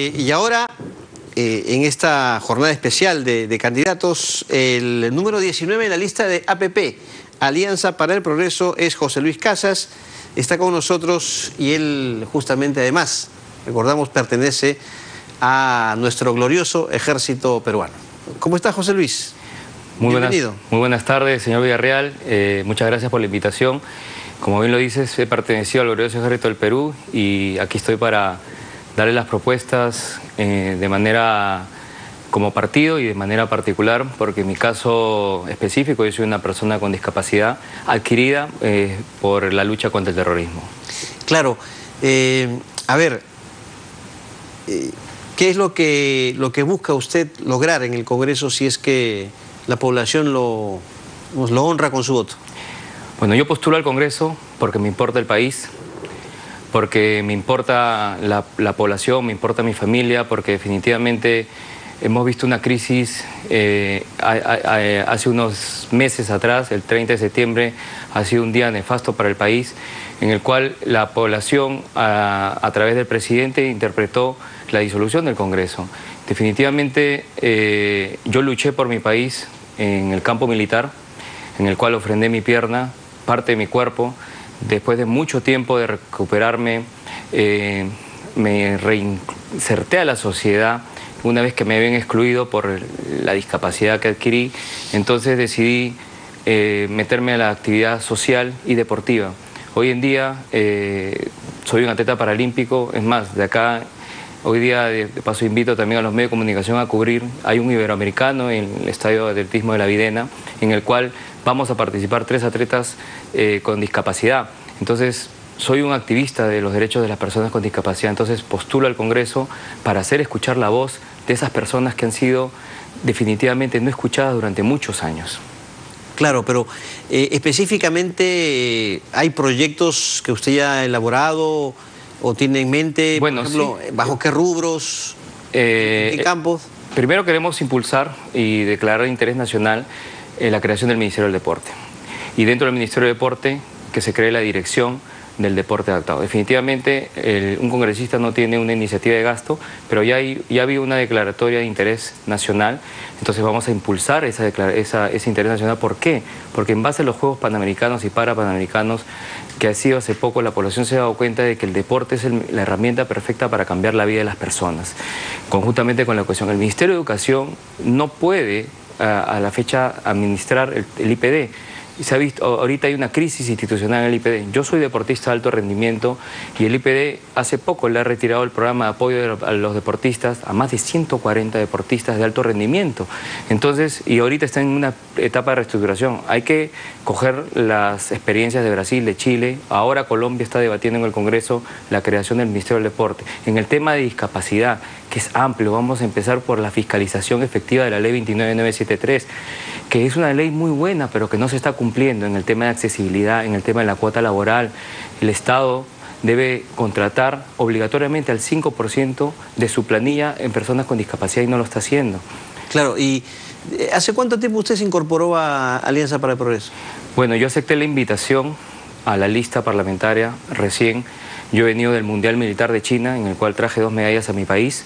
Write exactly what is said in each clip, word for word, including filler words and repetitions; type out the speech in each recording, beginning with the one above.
Eh, y ahora, eh, en esta jornada especial de, de candidatos, el número diecinueve en la lista de A P P, Alianza para el Progreso, es José Luis Casas. Está con nosotros y él justamente además, recordamos, pertenece a nuestro glorioso ejército peruano. ¿Cómo está, José Luis? Muy Bienvenido. Buenas, muy buenas tardes, señor Villarreal. Eh, muchas gracias por la invitación. Como bien lo dices, he pertenecido al glorioso ejército del Perú y aquí estoy para darle las propuestas eh, de manera como partido y de manera particular, porque en mi caso específico yo soy una persona con discapacidad adquirida eh, por la lucha contra el terrorismo. Claro. Eh, a ver, eh, ¿qué es lo que, lo que busca usted lograr en el Congreso si es que la población lo, lo honra con su voto? Bueno, yo postulo al Congreso porque me importa el país, porque me importa la, la población, me importa mi familia, porque definitivamente hemos visto una crisis eh, a, a, a, hace unos meses atrás, el treinta de septiembre, ha sido un día nefasto para el país, en el cual la población, a, a través del presidente, interpretó la disolución del Congreso. Definitivamente eh, yo luché por mi país en el campo militar, en el cual ofrendé mi pierna, parte de mi cuerpo. Después de mucho tiempo de recuperarme, eh, me reinserté a la sociedad una vez que me habían excluido por la discapacidad que adquirí. Entonces decidí eh, meterme a la actividad social y deportiva. Hoy en día eh, soy un atleta paralímpico, es más, de acá, hoy día de paso invito también a los medios de comunicación a cubrir, hay un iberoamericano en el Estadio de Atletismo de La Videna, en el cual vamos a participar tres atletas eh, con discapacidad. Entonces, soy un activista de los derechos de las personas con discapacidad, entonces postulo al Congreso para hacer escuchar la voz de esas personas que han sido definitivamente no escuchadas durante muchos años. Claro, pero eh, específicamente, eh, ¿hay proyectos que usted ya ha elaborado o tiene en mente, bueno, por ejemplo, sí. bajo qué rubros, eh, en qué campos? Primero queremos impulsar y declarar de interés nacional eh, la creación del Ministerio del Deporte. Y dentro del Ministerio del Deporte, que se cree la dirección del deporte adaptado. Definitivamente el, un congresista no tiene una iniciativa de gasto, pero ya, hay, ya había una declaratoria de interés nacional, entonces vamos a impulsar esa, esa, ese interés nacional. ¿Por qué? Porque en base a los Juegos Panamericanos y Parapanamericanos, que ha sido hace poco, la población se ha dado cuenta de que el deporte es el, la herramienta perfecta para cambiar la vida de las personas. Conjuntamente con la cuestión, el Ministerio de Educación no puede a, a la fecha administrar el, el I P D. Se ha visto, ahorita hay una crisis institucional en el I P D. Yo soy deportista de alto rendimiento y el I P D hace poco le ha retirado el programa de apoyo a los deportistas a más de ciento cuarenta deportistas de alto rendimiento. Entonces, y ahorita está en una etapa de reestructuración. Hay que coger las experiencias de Brasil, de Chile. Ahora Colombia está debatiendo en el Congreso la creación del Ministerio del Deporte. En el tema de discapacidad, que es amplio, vamos a empezar por la fiscalización efectiva de la ley veintinueve mil novecientos setenta y tres, que es una ley muy buena, pero que no se está cumpliendo en el tema de accesibilidad, en el tema de la cuota laboral. El Estado debe contratar obligatoriamente al cinco por ciento de su planilla en personas con discapacidad y no lo está haciendo. Claro, ¿y hace cuánto tiempo usted se incorporó a Alianza para el Progreso? Bueno, yo acepté la invitación a la lista parlamentaria recién. Yo he venido del Mundial Militar de China, en el cual traje dos medallas a mi país.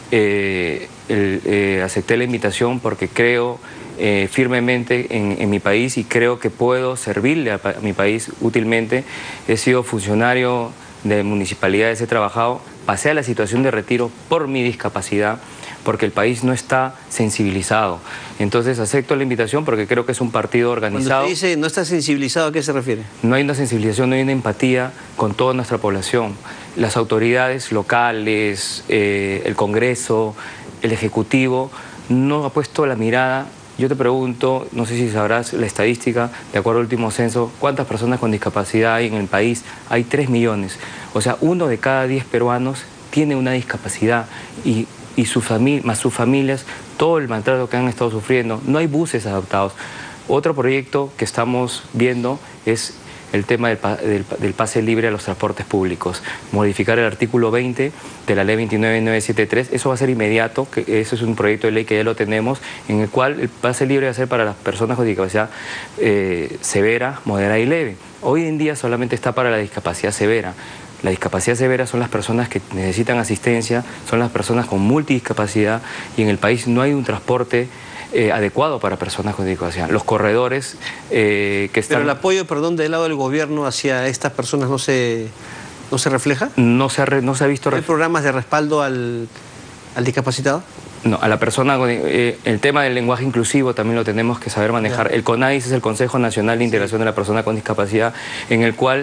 Eh, el, eh, acepté la invitación porque creo eh, firmemente en, en mi país y creo que puedo servirle a, a mi país útilmente. He sido funcionario de municipalidades, he trabajado, pasé a la situación de retiro por mi discapacidad, porque el país no está sensibilizado. Entonces acepto la invitación porque creo que es un partido organizado. Cuando usted dice no está sensibilizado, ¿a qué se refiere? No hay una sensibilización, no hay una empatía con toda nuestra población. Las autoridades locales, eh, el Congreso, el Ejecutivo, no ha puesto la mirada. Yo te pregunto, no sé si sabrás la estadística, de acuerdo al último censo, ¿cuántas personas con discapacidad hay en el país? Hay tres millones. O sea, uno de cada diez peruanos tiene una discapacidad y y su familia, más sus familias, todo el maltrato que han estado sufriendo. No hay buses adaptados. Otro proyecto que estamos viendo es el tema del, del, del pase libre a los transportes públicos. Modificar el artículo veinte de la ley veintinueve mil novecientos setenta y tres. Eso va a ser inmediato, que eso es un proyecto de ley que ya lo tenemos, en el cual el pase libre va a ser para las personas con discapacidad eh, severa, moderada y leve. Hoy en día solamente está para la discapacidad severa. La discapacidad severa son las personas que necesitan asistencia, son las personas con multidiscapacidad, y en el país no hay un transporte eh, adecuado para personas con discapacidad. Los corredores eh, que están... Pero el apoyo, perdón, del lado del gobierno hacia estas personas no se, no se refleja. No se ha, no se ha visto... ¿Hay programas de respaldo al, al discapacitado? No, a la persona, eh, el tema del lenguaje inclusivo también lo tenemos que saber manejar. El CONADIS es el Consejo Nacional de Integración de la Persona con Discapacidad, en el cual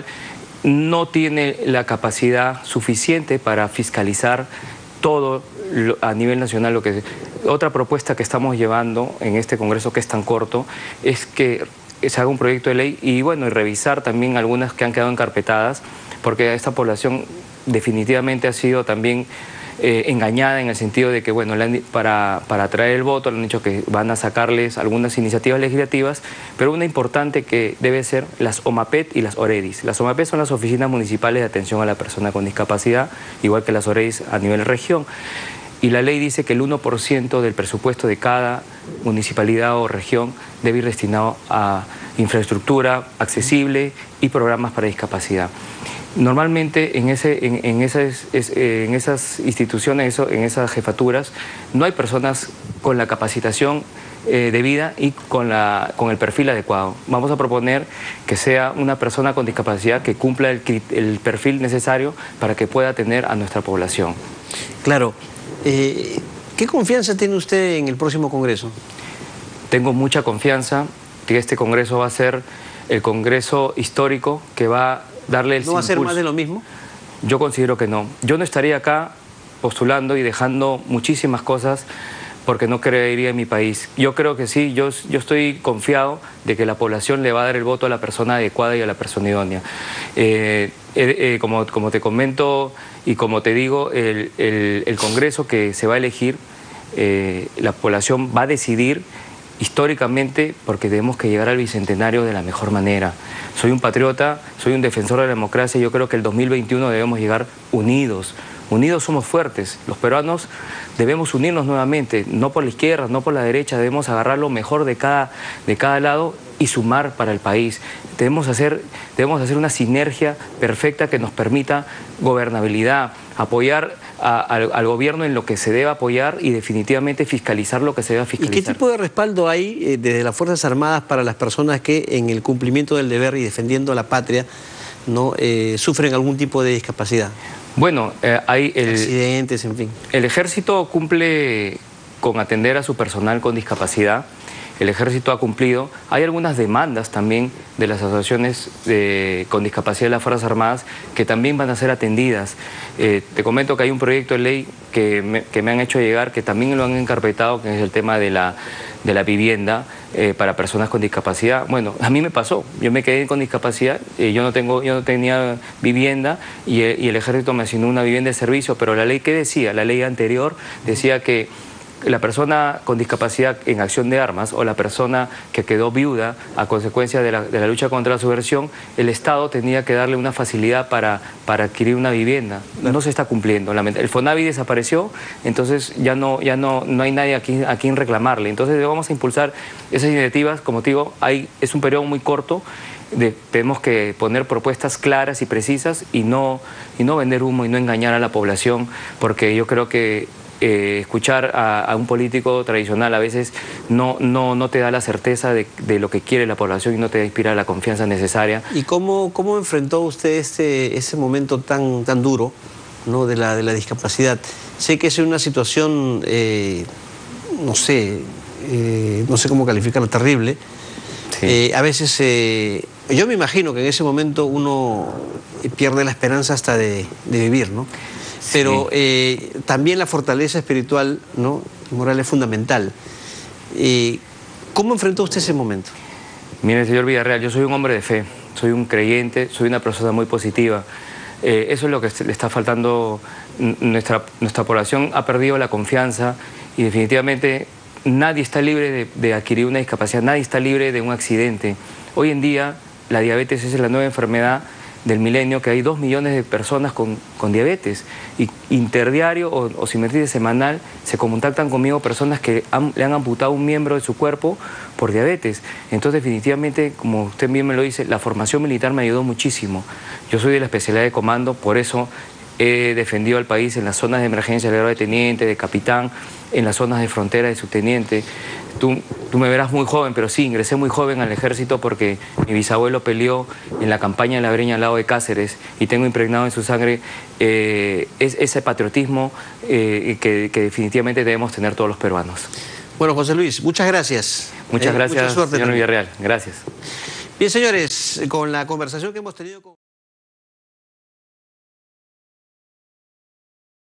no tiene la capacidad suficiente para fiscalizar todo lo, a nivel nacional. Lo que otra propuesta que estamos llevando en este Congreso, que es tan corto, es que se haga un proyecto de ley y bueno, y revisar también algunas que han quedado encarpetadas, porque esta población definitivamente ha sido también Eh, engañada en el sentido de que, bueno, para, para atraer el voto le han dicho que van a sacarles algunas iniciativas legislativas, pero una importante que debe ser las OMAPET y las OREDIS. Las OMAPET son las Oficinas Municipales de Atención a la Persona con Discapacidad, igual que las OREDIS a nivel región. Y la ley dice que el uno por ciento del presupuesto de cada municipalidad o región debe ir destinado a infraestructura accesible y programas para discapacidad. Normalmente en, ese, en, en, esas, es, en esas instituciones, eso, en esas jefaturas, no hay personas con la capacitación eh, debida y con, la, con el perfil adecuado. Vamos a proponer que sea una persona con discapacidad que cumpla el, el perfil necesario para que pueda atender a nuestra población. Claro. Eh, ¿Qué confianza tiene usted en el próximo Congreso? Tengo mucha confianza que este Congreso va a ser el Congreso histórico que va a darle el ¿No va a ser impulso. más de lo mismo? Yo considero que no. Yo no estaría acá postulando y dejando muchísimas cosas porque no creería en mi país. Yo creo que sí, yo, yo estoy confiado de que la población le va a dar el voto a la persona adecuada y a la persona idónea. Eh, eh, eh, como, como te comento y como te digo, el, el, el Congreso que se va a elegir, eh, la población va a decidir históricamente, porque tenemos que llegar al bicentenario de la mejor manera. Soy un patriota, soy un defensor de la democracia y yo creo que el dos mil veintiuno debemos llegar unidos. Unidos somos fuertes. Los peruanos debemos unirnos nuevamente, no por la izquierda, no por la derecha, debemos agarrar lo mejor de cada, de cada lado y sumar para el país. Debemos hacer, debemos hacer una sinergia perfecta que nos permita gobernabilidad, apoyar a, al, al gobierno en lo que se debe apoyar y definitivamente fiscalizar lo que se deba fiscalizar. ¿Y qué tipo de respaldo hay eh, desde las Fuerzas Armadas para las personas que en el cumplimiento del deber y defendiendo a la patria no eh, sufren algún tipo de discapacidad? Bueno, eh, hay el, accidentes, en fin. El Ejército cumple con atender a su personal con discapacidad. El Ejército ha cumplido. Hay algunas demandas también de las asociaciones de, con discapacidad de las Fuerzas Armadas que también van a ser atendidas. Eh, te comento que hay un proyecto de ley que me, que me han hecho llegar, que también lo han encarpetado, que es el tema de la, de la vivienda eh, para personas con discapacidad. Bueno, a mí me pasó. Yo me quedé con discapacidad, eh, yo, no tengo, yo no tenía vivienda y, y el Ejército me asignó una vivienda de servicio, pero la ley, ¿qué decía? La ley anterior decía que la persona con discapacidad en acción de armas o la persona que quedó viuda a consecuencia de la, de la lucha contra la subversión, el Estado tenía que darle una facilidad para, para adquirir una vivienda. No se está cumpliendo. El FONAVI desapareció, entonces ya no, ya no, no hay nadie a quien, a quien reclamarle. Entonces vamos a impulsar esas iniciativas. Como te digo, hay, es un periodo muy corto. De, tenemos que poner propuestas claras y precisas y no, y no vender humo y no engañar a la población, porque yo creo que Eh, escuchar a, a un político tradicional a veces no, no, no te da la certeza de, de lo que quiere la población y no te inspira la confianza necesaria. ¿Y cómo, cómo enfrentó usted este, ese momento tan, tan duro, ¿no? de, la, de la discapacidad? Sé que es una situación, eh, no sé, eh, no sé cómo calificarla, terrible. Sí. Eh, a veces, eh, yo me imagino que en ese momento uno pierde la esperanza hasta de, de vivir, ¿no? Pero eh, también la fortaleza espiritual, ¿no? y moral es fundamental. Eh, ¿Cómo enfrentó usted ese momento? Mire, señor Villarreal, yo soy un hombre de fe, soy un creyente, soy una persona muy positiva. Eh, eso es lo que le está faltando. Nuestra, nuestra población ha perdido la confianza y definitivamente nadie está libre de, de adquirir una discapacidad, nadie está libre de un accidente. Hoy en día la diabetes es la nueva enfermedad del milenio que hay dos millones de personas con, con diabetes. Y interdiario o, o sin mentir semanal se contactan conmigo personas que han, le han amputado un miembro de su cuerpo por diabetes. Entonces definitivamente, como usted bien me lo dice, la formación militar me ayudó muchísimo. Yo soy de la especialidad de comando, por eso he defendido al país en las zonas de emergencia de grado de teniente, de capitán, en las zonas de frontera de subteniente. Tú, tú me verás muy joven, pero sí, ingresé muy joven al ejército porque mi bisabuelo peleó en la campaña de la Breña al lado de Cáceres y tengo impregnado en su sangre eh, es, ese patriotismo eh, que, que definitivamente debemos tener todos los peruanos. Bueno, José Luis, muchas gracias. Muchas eh, gracias, mucha suerte señor también. Villarreal. Gracias. Bien, señores, con la conversación que hemos tenido con...